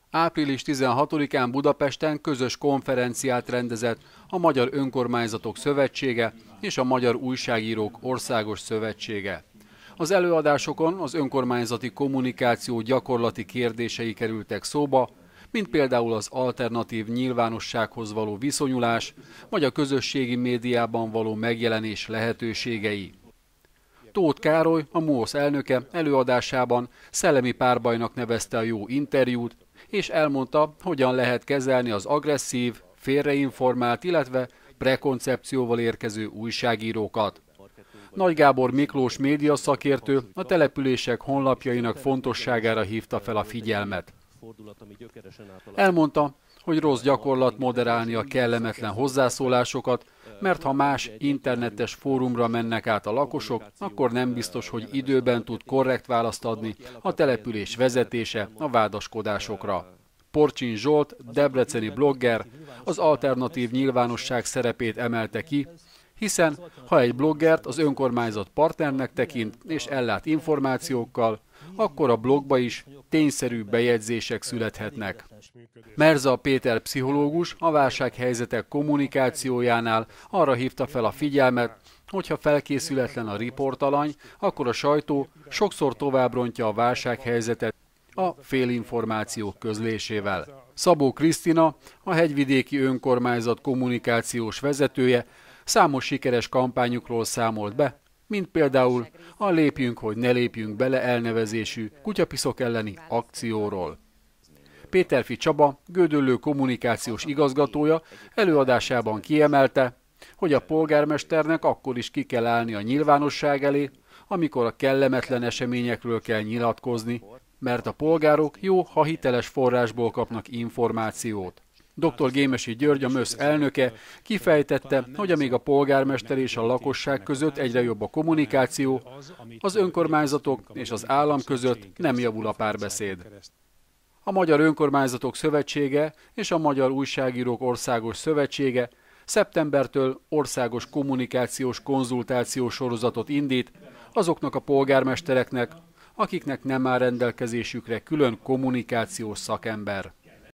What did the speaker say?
Április 16-án Budapesten közös konferenciát rendezett a Magyar Önkormányzatok Szövetsége és a Magyar Újságírók Országos Szövetsége. Az előadásokon az önkormányzati kommunikáció gyakorlati kérdései kerültek szóba, mint például az alternatív nyilvánossághoz való viszonyulás, vagy a közösségi médiában való megjelenés lehetőségei. Tóth Károly, a MUOSZ elnöke előadásában szellemi párbajnak nevezte a jó interjút, és elmondta, hogyan lehet kezelni az agresszív, félreinformált, illetve prekoncepcióval érkező újságírókat. Nagy Gábor Miklós médiaszakértő a települések honlapjainak fontosságára hívta fel a figyelmet. Elmondta, hogy rossz gyakorlat moderálni a kellemetlen hozzászólásokat, mert ha más internetes fórumra mennek át a lakosok, akkor nem biztos, hogy időben tud korrekt választ adni a település vezetése a vádaskodásokra. Porcsin Zsolt, debreceni blogger, az alternatív nyilvánosság szerepét emelte ki, hiszen ha egy bloggert az önkormányzat partnernek tekint és ellát információkkal, akkor a blogba is tényszerű bejegyzések születhetnek. Merza Péter pszichológus a válsághelyzetek kommunikációjánál arra hívta fel a figyelmet, hogyha felkészületlen a riportalany, akkor a sajtó sokszor tovább rontja a válsághelyzetet a félinformációk közlésével. Szabó Krisztina, a hegyvidéki önkormányzat kommunikációs vezetője, számos sikeres kampányukról számolt be, mint például a Lépjünk, hogy ne lépjünk bele elnevezésű kutyapiszok elleni akcióról. Péterfi Csaba, Gödöllő kommunikációs igazgatója előadásában kiemelte, hogy a polgármesternek akkor is ki kell állni a nyilvánosság elé, amikor a kellemetlen eseményekről kell nyilatkozni, mert a polgárok jó, ha hiteles forrásból kapnak információt. Dr. Gémesi György, a MÖSZ elnöke kifejtette, hogy amíg a polgármester és a lakosság között egyre jobb a kommunikáció, az önkormányzatok és az állam között nem javul a párbeszéd. A Magyar Önkormányzatok Szövetsége és a Magyar Újságírók Országos Szövetsége szeptembertől országos kommunikációs konzultációs sorozatot indít azoknak a polgármestereknek, akiknek nem áll rendelkezésükre külön kommunikációs szakember.